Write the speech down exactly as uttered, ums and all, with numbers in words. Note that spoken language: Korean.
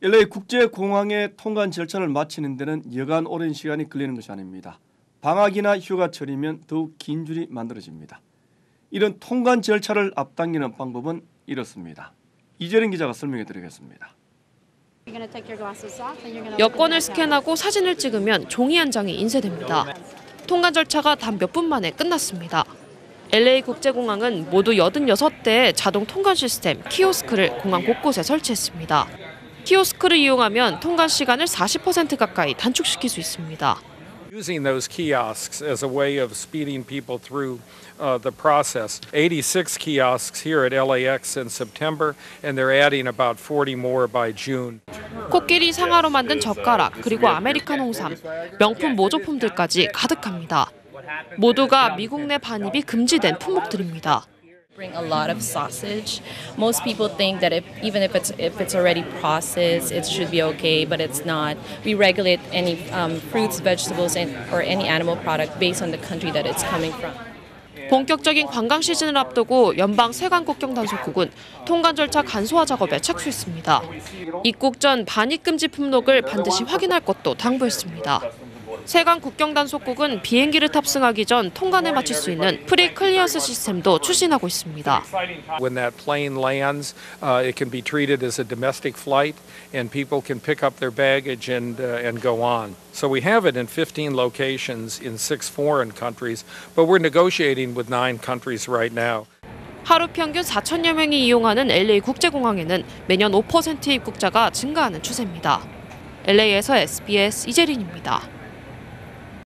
엘에이 국제공항의 통관 절차를 마치는 데는 여간 오랜 시간이 걸리는 것이 아닙니다. 방학이나 휴가철이면 더욱 긴 줄이 만들어집니다. 이런 통관 절차를 앞당기는 방법은 이렇습니다. 이재린 기자가 설명해 드리겠습니다. 여권을 스캔하고 사진을 찍으면 종이 한 장이 인쇄됩니다. 통관 절차가 단 몇 분 만에 끝났습니다. 엘에이 국제공항은 모두 여든여섯 대의 자동 통관 시스템 키오스크를 공항 곳곳에 설치했습니다. 키오스크를 이용하면 통관 시간을 사십 퍼센트 가까이 단축시킬 수 있습니다. Using those kiosks as a way of speeding people through uh, the process. eighty-six kiosks here at 엘에이엑스 in September, and they're adding about forty more by June. 코끼리 상하로 만든 젓가락, 그리고 아메리칸 홍삼, 명품 모조품들까지 가득합니다. 모두가 미국 내 반입이 금지된 품목들입니다. Bring a lot of sausage. Most people think that if, even if it's if it's already processed, it should be okay, but it's not. We regulate any um, fruits, vegetables, and, or any animal product based on the country that it's coming from. 본격적인 관광 시즌을 앞두고 연방 세관 국경 단속국은 통관 절차 간소화 작업에 착수했습니다. 입국 전 반입 금지 품목을 반드시 확인할 것도 당부했습니다. 세관 국경 단속국은 비행기를 탑승하기 전 통관에 마칠 수 있는 프리 클리어스 시스템도 추진하고 있습니다. When that plane lands, uh, it can be treated as a domestic flight, and people can pick up their baggage and uh, and go on. So we have it in fifteen locations in six foreign countries, but we're negotiating with nine countries right now. 하루 평균 사천여 명이 이용하는 엘에이 국제공항에는 매년 오 퍼센트의 입국자가 증가하는 추세입니다. 엘에이에서 에스비에스 이재린입니다.